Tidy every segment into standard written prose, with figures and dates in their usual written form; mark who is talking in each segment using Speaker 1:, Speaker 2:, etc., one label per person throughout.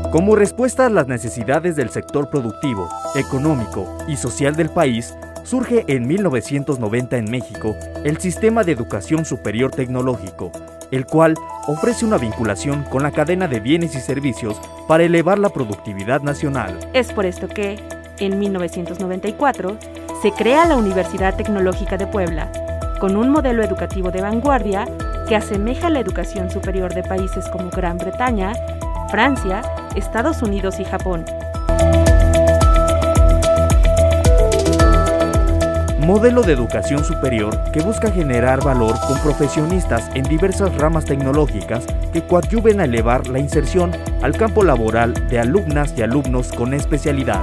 Speaker 1: Como respuesta a las necesidades del sector productivo, económico y social del país, surge en 1990 en México el Sistema de Educación Superior Tecnológico, el cual ofrece una vinculación con la cadena de bienes y servicios para elevar la productividad nacional.
Speaker 2: Es por esto que, en 1994, se crea la Universidad Tecnológica de Puebla, con un modelo educativo de vanguardia que asemeja la educación superior de países como Gran Bretaña, Francia, Estados Unidos y Japón.
Speaker 1: Modelo de educación superior que busca generar valor con profesionistas en diversas ramas tecnológicas que coadyuven a elevar la inserción al campo laboral de alumnas y alumnos con especialidad.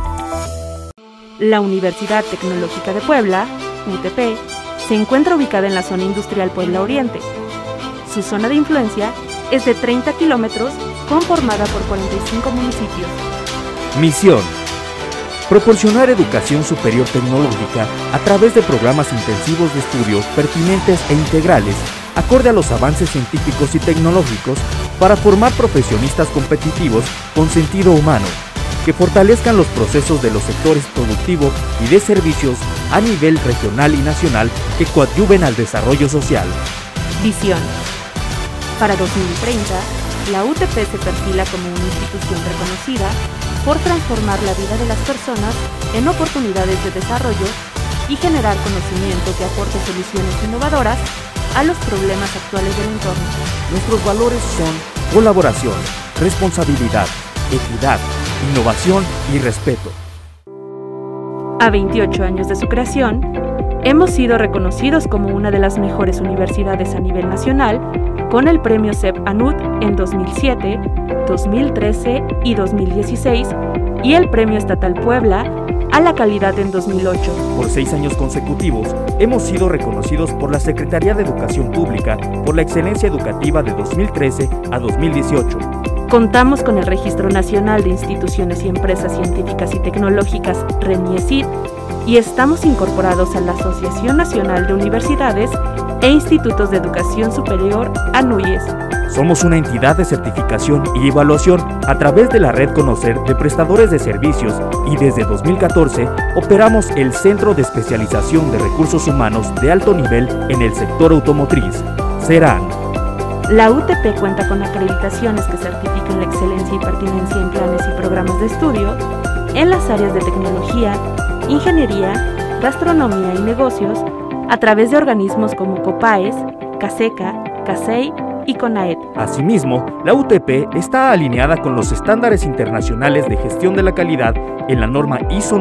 Speaker 2: La Universidad Tecnológica de Puebla, UTP, se encuentra ubicada en la zona industrial Puebla Oriente. Su zona de influencia es de 30 kilómetros, conformada por 45 municipios.
Speaker 1: Misión: proporcionar educación superior tecnológica a través de programas intensivos de estudio pertinentes e integrales, acorde a los avances científicos y tecnológicos, para formar profesionistas competitivos con sentido humano, que fortalezcan los procesos de los sectores productivo y de servicios a nivel regional y nacional que coadyuven al desarrollo social.
Speaker 2: Visión: para 2030, la UTP se perfila como una institución reconocida por transformar la vida de las personas en oportunidades de desarrollo y generar conocimiento que aporte soluciones innovadoras a los problemas actuales del entorno.
Speaker 1: Nuestros valores son colaboración, responsabilidad, equidad, innovación y respeto.
Speaker 2: A 28 años de su creación, hemos sido reconocidos como una de las mejores universidades a nivel nacional con el premio CEP ANUD en 2007, 2013 y 2016 y el premio Estatal Puebla a la calidad en 2008.
Speaker 1: Por 6 años consecutivos, hemos sido reconocidos por la Secretaría de Educación Pública por la excelencia educativa de 2013 a 2018.
Speaker 2: Contamos con el Registro Nacional de Instituciones y Empresas Científicas y Tecnológicas, RENIECIT, y estamos incorporados a la Asociación Nacional de Universidades e Institutos de Educación Superior, ANUYES.
Speaker 1: Somos una entidad de certificación y evaluación a través de la red Conocer de prestadores de servicios y desde 2014 operamos el Centro de Especialización de Recursos Humanos de alto nivel en el sector automotriz, CERAN.
Speaker 2: La UTP cuenta con acreditaciones que certifican la excelencia y pertinencia en planes y programas de estudio en las áreas de tecnología, ingeniería, gastronomía y negocios a través de organismos como COPAES, CASECA, CASEI y CONAET.
Speaker 1: Asimismo, la UTP está alineada con los estándares internacionales de gestión de la calidad en la norma ISO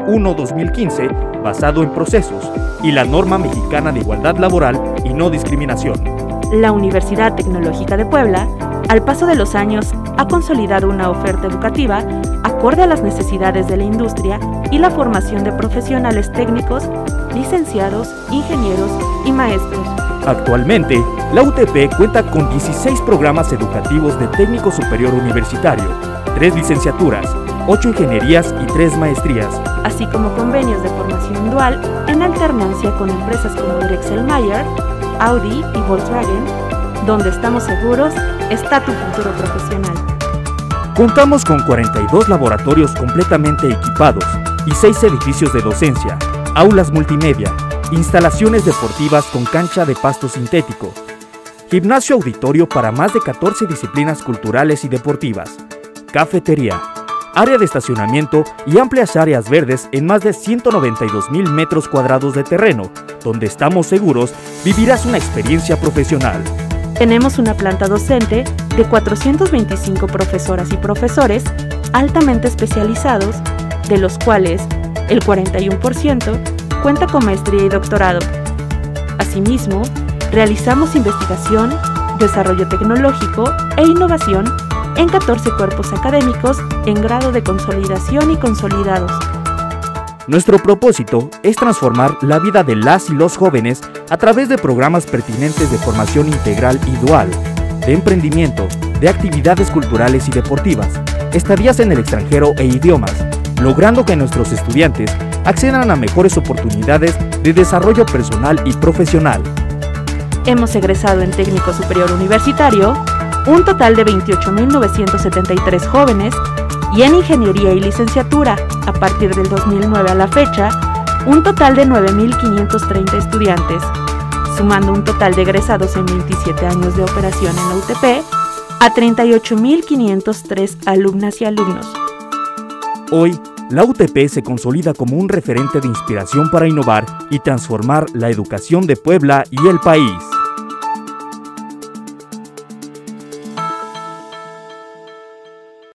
Speaker 1: 9001-2015 basado en procesos y la norma mexicana de igualdad laboral y no discriminación.
Speaker 2: La Universidad Tecnológica de Puebla, al paso de los años, ha consolidado una oferta educativa acorde a las necesidades de la industria y la formación de profesionales técnicos, licenciados, ingenieros y maestros.
Speaker 1: Actualmente, la UTP cuenta con 16 programas educativos de técnico superior universitario, 3 licenciaturas, 8 ingenierías y 3 maestrías,
Speaker 2: así como convenios de formación dual en alternancia con empresas como Drexel Mayer, Audi y Volkswagen, donde estamos seguros está tu futuro profesional.
Speaker 1: Contamos con 42 laboratorios completamente equipados y 6 edificios de docencia, aulas multimedia, instalaciones deportivas con cancha de pasto sintético, gimnasio auditorio para más de 14 disciplinas culturales y deportivas, cafetería, área de estacionamiento y amplias áreas verdes en más de 192,000 metros cuadrados de terreno, donde estamos seguros vivirás una experiencia profesional.
Speaker 2: Tenemos una planta docente de 425 profesoras y profesores altamente especializados, de los cuales el 41% cuenta con maestría y doctorado. Asimismo, realizamos investigación, desarrollo tecnológico e innovación en 14 cuerpos académicos en grado de consolidación y consolidados.
Speaker 1: Nuestro propósito es transformar la vida de las y los jóvenes a través de programas pertinentes de formación integral y dual, de emprendimiento, de actividades culturales y deportivas, estadías en el extranjero e idiomas, logrando que nuestros estudiantes accedan a mejores oportunidades de desarrollo personal y profesional.
Speaker 2: Hemos egresado en técnico superior universitario un total de 28.973 jóvenes, y en ingeniería y licenciatura, a partir del 2009 a la fecha, un total de 9.530 estudiantes, sumando un total de egresados en 27 años de operación en la UTP a 38.503 alumnas y alumnos.
Speaker 1: Hoy, la UTP se consolida como un referente de inspiración para innovar y transformar la educación de Puebla y el país.